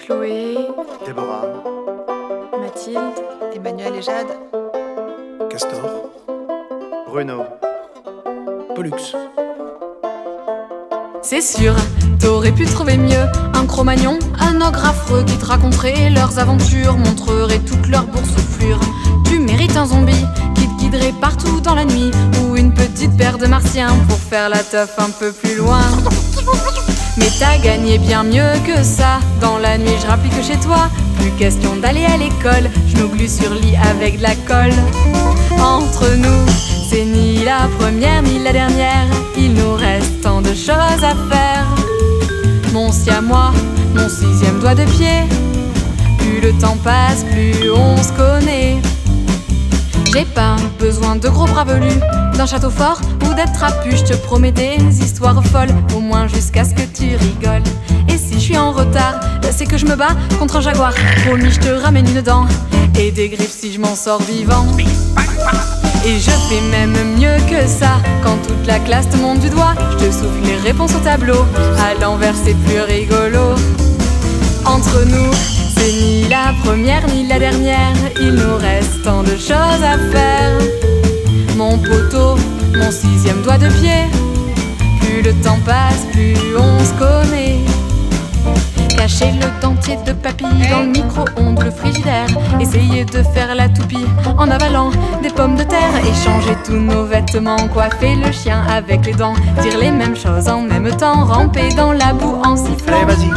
Chloé, Déborah, Mathilde, Emmanuel et Jade, Castor, Bruno, Pollux. c'est sûr, t'aurais pu trouver mieux. Un Cro-Magnon, un ogre affreux qui te raconterait leurs aventures, montrerait toute leur boursouflure. Tu mérites un zombie qui te guiderait partout dans la nuit, ou une petite paire de martiens pour faire la teuf un peu plus loin. Mais t'as gagné bien mieux que ça. Dans la nuit je rapplique chez toi. Plus question d'aller à l'école. Je nous glue sur lit avec de la colle. Entre nous, c'est ni la première ni la dernière. Il nous reste tant de choses à faire. Mon siamois, mon 6e doigt de pied. Plus le temps passe, plus on se connaît. J'ai pas besoin de gros bras velus, d'un château fort ou d'être trapu. Je te promets des histoires folles, au moins jusqu'à ce que tu rigoles. Et si je suis en retard, c'est que je me bats contre un jaguar. Promis, je te ramène une dent et des griffes si je m'en sors vivant. Et je fais même mieux que ça. Quand toute la classe te monte du doigt, je te souffle les réponses au tableau. À l'envers c'est plus rigolo. Entre nous, c'est ni la première ni la dernière. Il nous reste tant de choses à faire. Mon poteau, mon 6e doigt de pied. Plus le temps passe, plus on se connaît. Cacher le dentier de papy dans le micro-ondes, le frigidaire. Essayer de faire la toupie en avalant des pommes de terre. Échanger tous nos vêtements, coiffer le chien avec les dents. Dire les mêmes choses en même temps, ramper dans la boue en sifflant. Allez, vas-y.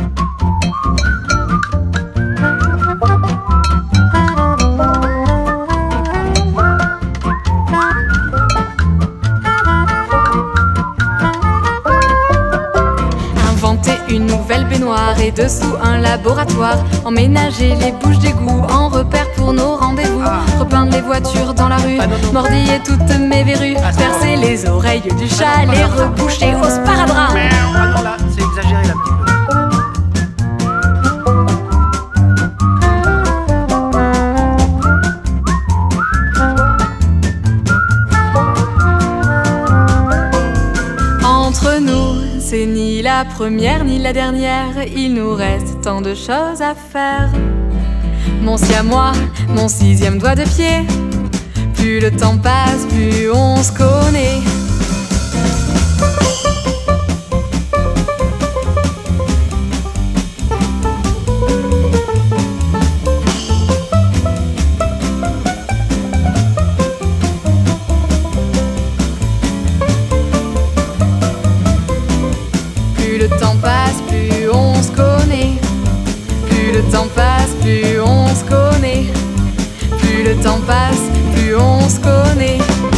Une nouvelle baignoire et dessous un laboratoire. Emménager les bouches d'égout en repère pour nos rendez-vous. Repeindre les voitures dans la rue, mordiller toutes mes verrues. Percer les oreilles du chat, les reboucher au sparadrap. Ah non, là, c'est exagéré là, un petit peu. Entre nous, c'est ni la première ni la dernière. Il nous reste tant de choses à faire. Mon siamois, mon 6e doigt de pied. Plus le temps passe, plus on se connaît. Plus le temps passe, plus on se connaît. Plus le temps passe, plus on se connaît. Plus le temps passe, plus on se connaît.